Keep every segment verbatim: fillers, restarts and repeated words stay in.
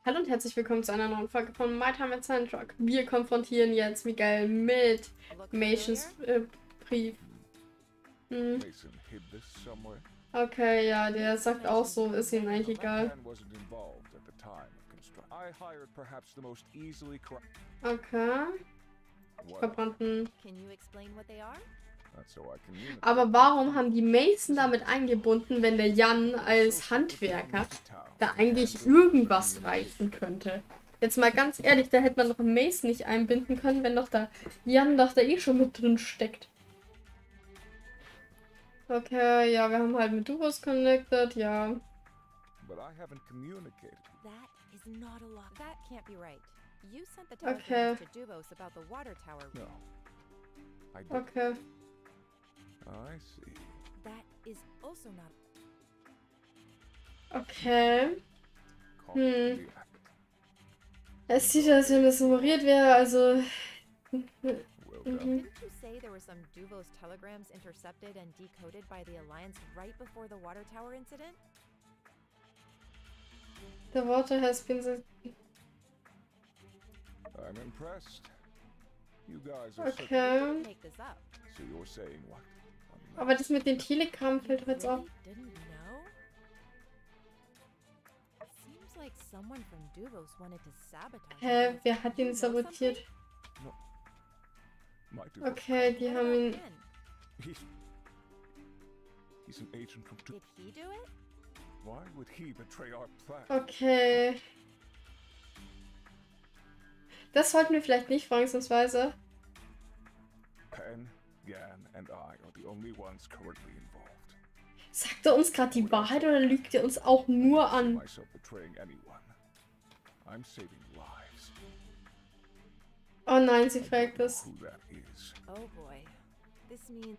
Hallo und herzlich willkommen zu einer neuen Folge von My Time at Sandrock. Wir konfrontieren jetzt Miguel mit Mations äh, Brief. Hm. Okay, ja, der sagt auch so, ist ihm eigentlich egal. Okay. Die verbrannten. Aber warum haben die Mason damit eingebunden, wenn der Jan als Handwerker da eigentlich irgendwas reißen könnte? Jetzt mal ganz ehrlich, da hätte man doch einen Mason nicht einbinden können, wenn doch da Jan doch da eh schon mit drin steckt. Okay, ja, wir haben halt mit Dubos connected, ja. Okay. Okay. I see. That is also not. Okay. Hm. Es sieht, als wenn das ignoriert wäre, also. Mhm. Didn't you say there were some Duvos telegrams intercepted and decoded by the Alliance right before the water tower incident? The water has been. I'm impressed. You guys are so Okay. Make this up. So you're saying what? Aber das mit den Telegram fällt mir jetzt auf. Really didn't know? Seems like someone from Duvos wanted to sabotage. Hä, us. wer hat You ihn know sabotiert? No. My dude. Okay, die something? haben What ihn. about Ken? He's, he's an agent from. Did he do it? Why would he betray our plan? Okay. Das sollten wir vielleicht nicht vorzugsweise. Penn, Gan, and I are the only ones currently involved. Sagt er uns gerade die Wahrheit oder lügt er uns auch nur I an? myself betraying anyone. I'm saving lives. Oh nein, sie I don't fragt know es. who that is. Oh boy. This means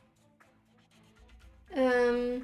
Ähm.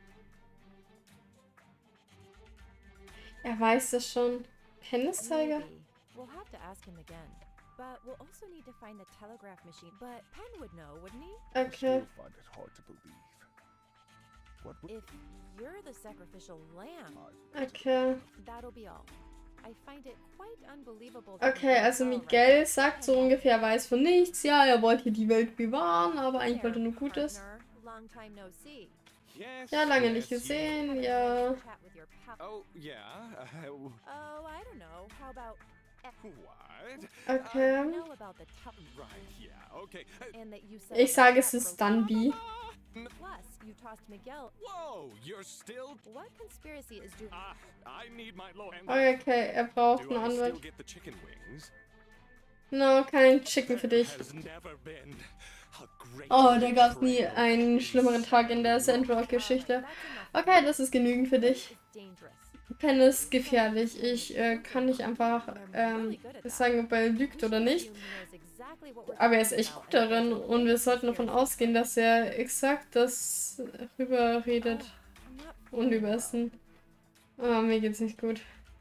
Er weiß das schon. Penniszeiger? maybe. We'll have to ask him again. But we'll also need to find the telegraph machine. But Penn would know, wouldn't he? I Okay. still find it hard to believe. What would If you're the sacrificial lamb, I Okay. that'll be all. I find it quite unbelievable. that Okay, you also all Miguel right. sagt so ungefähr, weiß von nichts. Ja, er wollte die Welt bewahren, aber eigentlich wollte er nur Gutes. Partner, long time no see. Yes. Ja, lange yes, nicht you- gesehen, Have a ja. nice chat with your pal- Oh, yeah. Uh, Oh, I don't know. How about what? Okay. you know about the top Right, yeah, okay. Uh, and that you set Ich up a sage, trap es ist for- Dunby. n- Plus, you tossed Miguel. Whoa, you're still. What conspiracy is do? Ah, I need my lawyer. Okay, er braucht Do einen I still Anwalt. get the chicken wings? No, kein Chicken für dich. Has never been a great Oh, da gab es nie betrayal. einen schlimmeren Tag in der Sandrock-Geschichte. Okay, das ist genügend für dich. It's dangerous. Pen ist gefährlich. Ich äh, kann nicht einfach ähm, sagen, ob er lügt oder nicht. Aber er ist echt gut darin und wir sollten davon ausgehen, dass er exakt das rüber redet und über Essen. Oh, mir geht's nicht gut.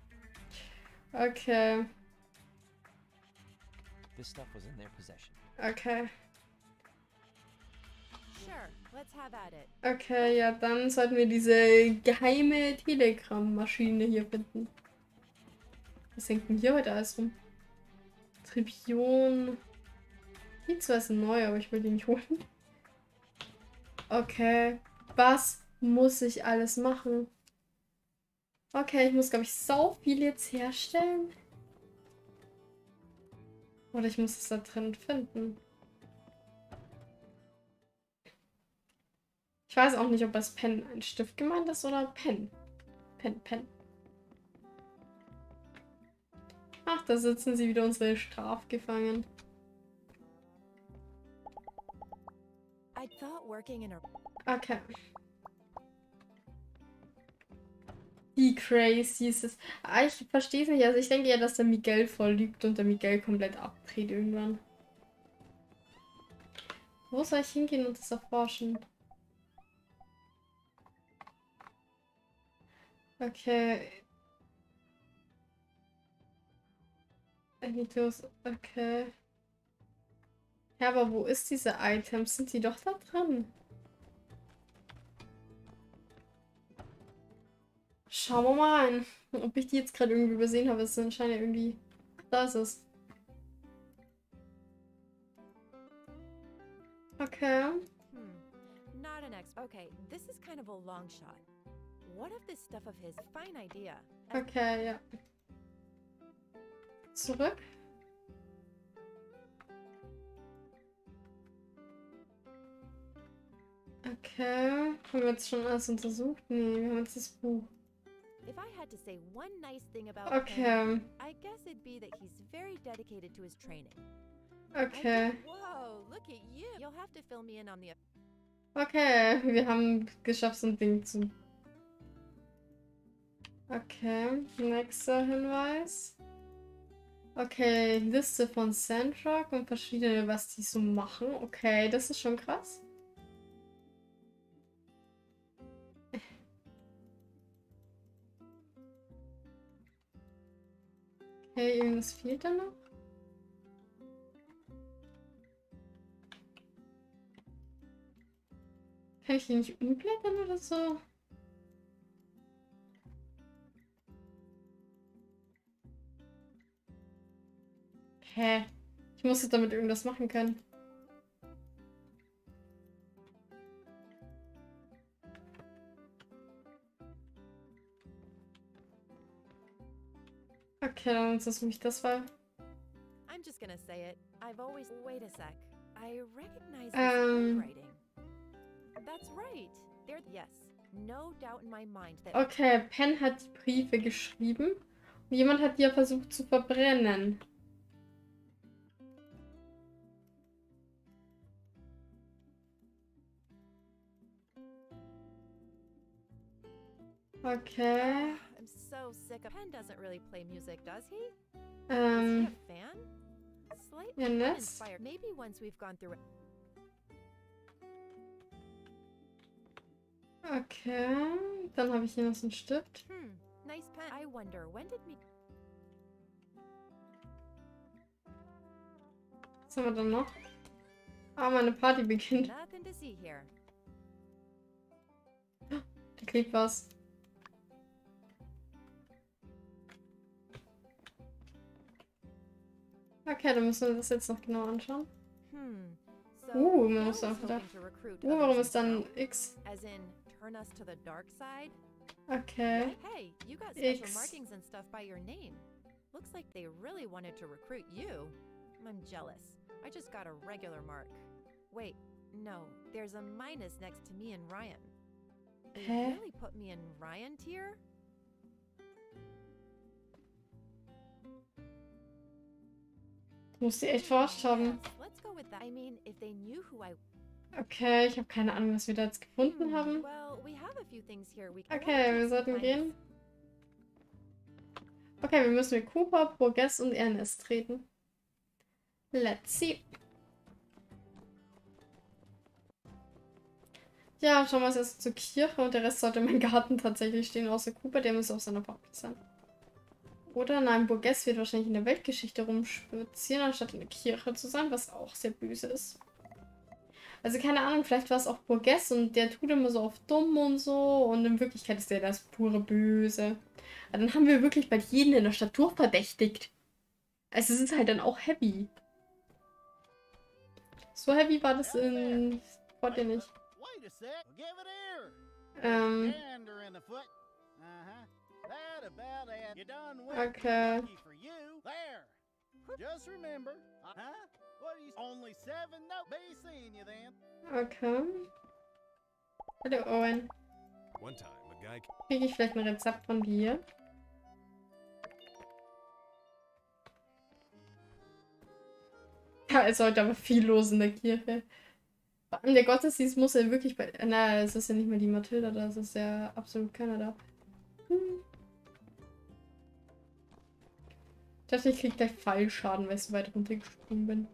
Okay, This stuff was in their possession. okay. Sure, let's have at it. Okay, ja, dann sollten wir diese geheime Telegram-Maschine hier finden. Was hängt denn hier heute alles rum? Tribion. Die zwar ist neu, aber ich will die nicht holen. Okay. Was muss ich alles machen? Okay, ich muss, glaube ich, so viel jetzt herstellen. Oder ich muss es da drin finden. Ich weiß auch nicht, ob das Pen ein Stift gemeint ist oder Pen. Pen, Pen. Ach, da sitzen sie wieder, unsere Strafgefangenen. I thought working in a Okay. Die Crazy ist es. Ah, ich verstehe es nicht. Also ich denke ja, dass der Miguel voll lügt und der Miguel komplett abdreht irgendwann. Wo soll ich hingehen und das erforschen? Okay. Editos, okay. Ja, aber wo ist diese Items? Sind die doch da drin? Schauen wir mal rein. Ob ich die jetzt gerade irgendwie übersehen habe. Es anscheinend irgendwie... Da ist es. Okay. Hmm. Not an ex. Okay, this is kind of a long shot. What if this stuff of his? Fine idea. Okay, ja. Zurück. Okay. Haben wir jetzt schon alles untersucht? Nee, wir haben jetzt das Buch. If I had to say one nice thing about Okay. him, I guess it'd be that he's very dedicated to his training. I Okay. did- Whoa, look at you. You'll have to fill me in on the Okay, wir haben geschafft, so ein Ding zu... Okay, nächster Hinweis. Okay, Liste von Sandrock und verschiedene, was die so machen. Okay, das ist schon krass. Okay, irgendwas fehlt da noch. Kann ich die nicht umblättern oder so? Hä? Ich muss jetzt damit irgendwas machen können. Okay, dann versuche ich das mal. I'm just gonna say it. I've always wait a sec. I recognize this Ähm. handwriting. That's right. There yes. No doubt in my mind that Okay, Penn hat die Briefe geschrieben und jemand hat die ja versucht zu verbrennen. Okay. I'm so sick of Penn doesn't really play music, does he? Ähm, Is he a fan? Slightly ja, Ness. uninspired. Maybe once we've gone through it. Okay. Dann habe ich hier noch so einen Stift. Hmm. Nice pen. I wonder when did we Was haben wir dann noch? Ah, meine Party beginnt. nothing to see here. Da klebt was. Okay, dann müssen wir das jetzt noch genau anschauen. Hmm. So Uh, man Bill muss is einfach da. hoping to recruit Uh, warum others ist dann himself, X? as in turn us to the dark side? Okay. Like, hey, you got special X. markings and stuff by your name. Looks like they really wanted to recruit you. I'm jealous. I just got a regular mark. Wait, no, there's a minus next to me and Ryan. They Hä? really put me in Ryan tier? Muss die echt verarscht haben. Yes, let's go with that. I mean, if they knew who I Okay, ich habe keine Ahnung, was wir da jetzt gefunden Hmm, haben. Well, we have a few things here we can Okay, wir sollten gehen. Okay, wir müssen mit Cooper, Burgess und Ernest reden. Let's see. Ja, schauen wir uns erst zur Kirche und der Rest sollte in meinem Garten tatsächlich stehen, außer Cooper, der muss auf seiner Parkplatz sein. Oder nein, Burgess wird wahrscheinlich in der Weltgeschichte rumspazieren, anstatt in der Kirche zu sein, was auch sehr böse ist. Also keine Ahnung, vielleicht war es auch Burgess und der tut immer so auf dumm und so und in Wirklichkeit ist der das pure Böse. Aber dann haben wir wirklich bald jeden in der Stadt verdächtigt. Also es ist halt dann auch heavy. So heavy war das in Spot ja nicht. Wait a sec. Give it here. Ähm, Gander in the foot. Uh-huh. That about it. You done went. Okay. Lucky for you. There. Just remember. Uh-huh. What are you? Only seven? No. Be seeing you then. okay. Hallo Owen. One time, a guy. Kriege ich vielleicht ein Rezept von dir? Ja, es ist heute aber viel los in der Kirche. Vor allem der Gottesdienst muss ja wirklich bei... Na, es ist ja nicht mehr die Mathilda da, es ist ja absolut keiner da. Hm. Ich dachte, ich krieg gleich Fallschaden, weil ich so weit runtergesprungen bin.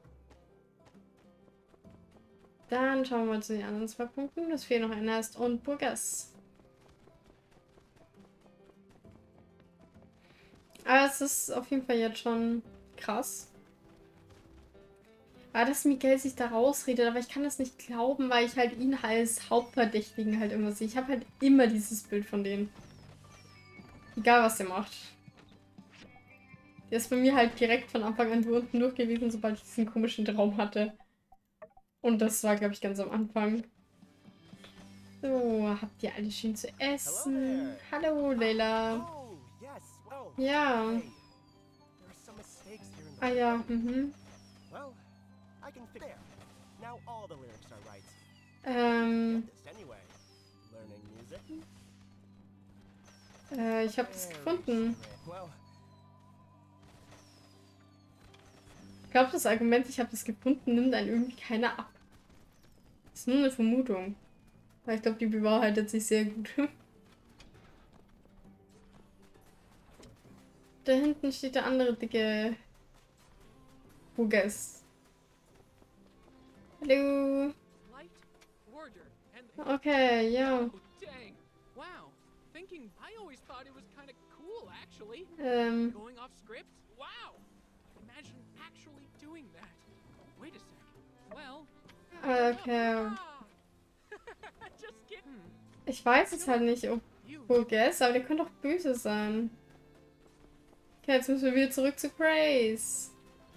Dann schauen wir mal zu den anderen zwei Punkten. Es fehlen noch Ernest und Burgess. Aber es ist auf jeden Fall jetzt schon krass. Aber dass Miguel sich da rausredet, aber ich kann das nicht glauben, weil ich halt ihn als Hauptverdächtigen halt immer sehe. Ich habe halt immer dieses Bild von denen. Egal, was ihr macht. Der ist bei mir halt direkt von Anfang an unten durch gewesen, sobald ich diesen komischen Traum hatte. Und das war, glaube ich, ganz am Anfang. So, habt ihr alles schön zu essen? Hallo, Leila. Oh, yes. Oh, Ja. hey. There are some mistakes here in the Ah ja, mhm. Well, I can fix there. Now all the lyrics are right. Ähm, Get this anyway. Learning music. äh, ich habe das gefunden. Well, Ich glaube, das Argument, ich habe das gefunden, nimmt einen irgendwie keiner ab. Das ist nur eine Vermutung. Aber ich glaube, die bewahrheitet sich sehr gut. Da hinten steht der andere dicke Burgess. Hallo. Light, order, and Okay, ja. oh, dang. Wow. Thinking I always thought it was kind of cool actually. Ähm, Going off script? Wow. Imagine actually doing that. Wait a sec. Well, okay. just kidding. Ich weiß jetzt halt nicht, ob You Burgess, aber der könnte doch böse sein. Okay, jetzt müssen wir wieder zurück zu Grace.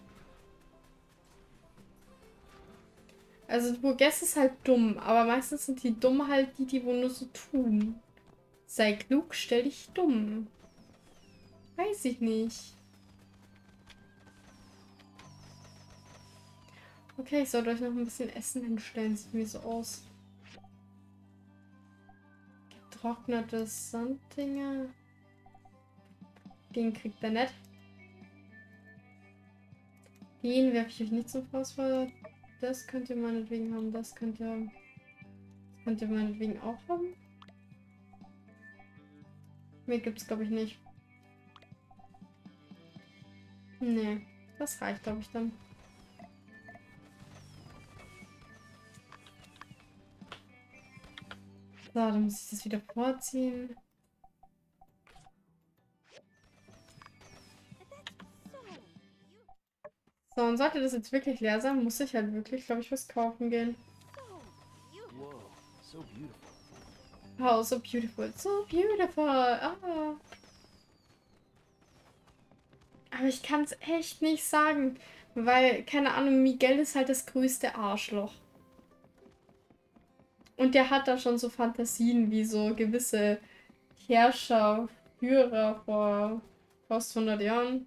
Also Burgess ist halt dumm, aber meistens sind die dumm halt die, die wohl nur so tun. Sei klug, stell dich dumm. Weiß ich nicht. Okay, ich sollte euch noch ein bisschen Essen hinstellen. Sieht mir so aus. Getrocknete Sanddinger. Den kriegt er nicht. Den werfe ich euch nicht zum Faustfeuer. Das könnt ihr meinetwegen haben. Das könnt ihr, das könnt ihr meinetwegen auch haben. Mehr gibt es, glaube ich, nicht. Nee, das reicht, glaube ich, dann. So, dann muss ich das wieder vorziehen. So, und sollte das jetzt wirklich leer sein, muss ich halt wirklich, glaube ich, was kaufen gehen. Whoa, so beautiful. Wow, so beautiful. So beautiful. Ah. Aber ich kann es echt nicht sagen. Weil, keine Ahnung, Miguel ist halt das größte Arschloch. Und der hat da schon so Fantasien wie so gewisse Herrscher, Führer vor fast hundert Jahren.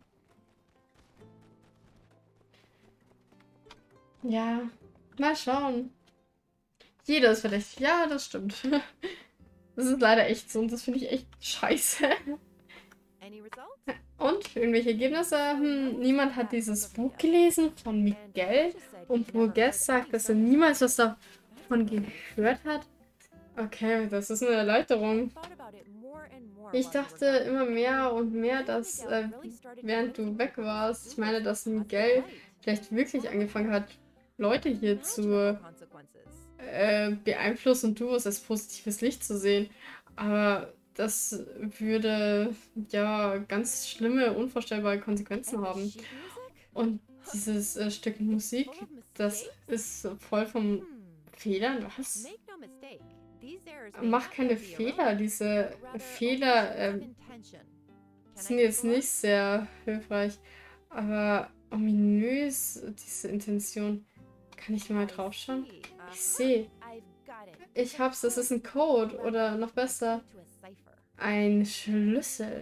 Ja, mal schauen. Jeder ist verdächtig. Ja, das stimmt. Das ist leider echt so und das finde ich echt scheiße. Any results? Und irgendwelche Ergebnisse? Hm, niemand hat dieses Buch gelesen von Miguel und Burgess sagt, dass er niemals was davon gehört hat. Okay, das ist eine Erläuterung. Ich dachte immer mehr und mehr, dass äh, während du weg warst, ich meine, dass Miguel vielleicht wirklich angefangen hat, Leute hier zu äh, beeinflussen und du es als positives Licht zu sehen. Aber das würde ja ganz schlimme, unvorstellbare Konsequenzen haben. Und dieses äh, Stück Musik, das ist voll von Fehlern. Was? Mach keine Fehler. Diese Fehler äh, sind jetzt nicht sehr hilfreich. Aber ominös, diese Intention. Kann ich mal drauf schauen? Ich sehe. Ich hab's, das ist ein Code. Oder noch besser, ein Schlüssel.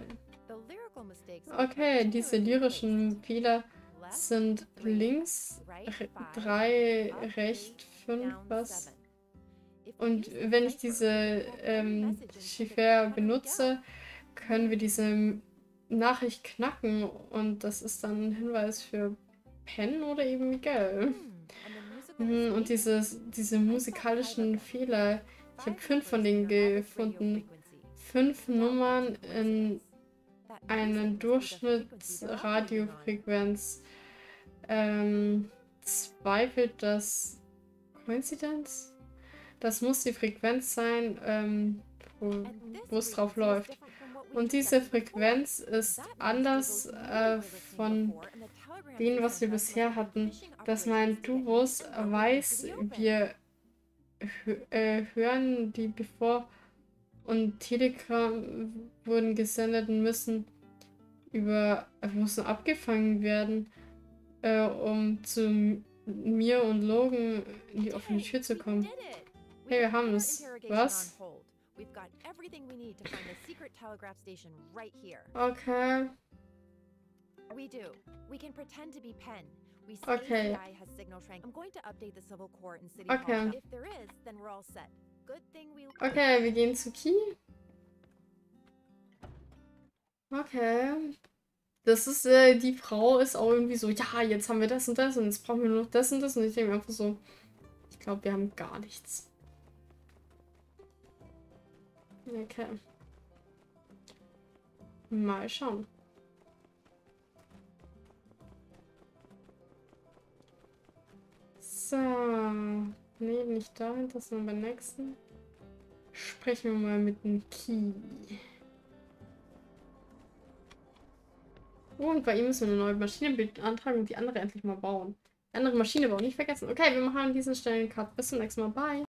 Okay, diese lyrischen Fehler sind links drei, rechts fünf, was? Und wenn ich diese ähm, Chiffre benutze, können wir diese Nachricht knacken und das ist dann ein Hinweis für Pen oder eben Miguel. Und dieses, diese musikalischen Fehler, ich habe fünf von denen gefunden. Fünf Nummern in einer Durchschnittsradiofrequenz. Ähm, zweifelt das Koinzidenz? Das muss die Frequenz sein, ähm, wo, wo es drauf läuft. Und diese Frequenz ist anders äh, von dem, was wir bisher hatten. Dass mein Dubus weiß, wir hö äh, hören die bevor und Telegram wurden gesendet und müssen über, müssen abgefangen werden, äh, um zu mir und Logan in die offene Tür zu kommen. Hey, wir haben es. Was? We've got everything we need to find the secret telegraph station right here. Okay. We do. We can pretend to be Penn. We see Okay. A C I has signal strength. I'm going to update the Civil Court and City Okay. Hall. If there is, then we're all set. Good thing we. Okay, wir gehen zu Key. Okay. Das ist, äh, die Frau ist auch irgendwie so, ja, jetzt haben wir das und das und jetzt brauchen wir nur noch das und das. Und ich denke mir einfach so, ich glaube, wir haben gar nichts. Okay. Mal schauen. So. Nee, nicht dahin, das sind beim nächsten. Sprechen wir mal mit dem Key. Und bei ihm müssen wir eine neue Maschine beantragen und die andere endlich mal bauen. Die andere Maschine bauen, nicht vergessen. Okay, wir machen an dieser Stelle einen Cut. Bis zum nächsten Mal. Bye.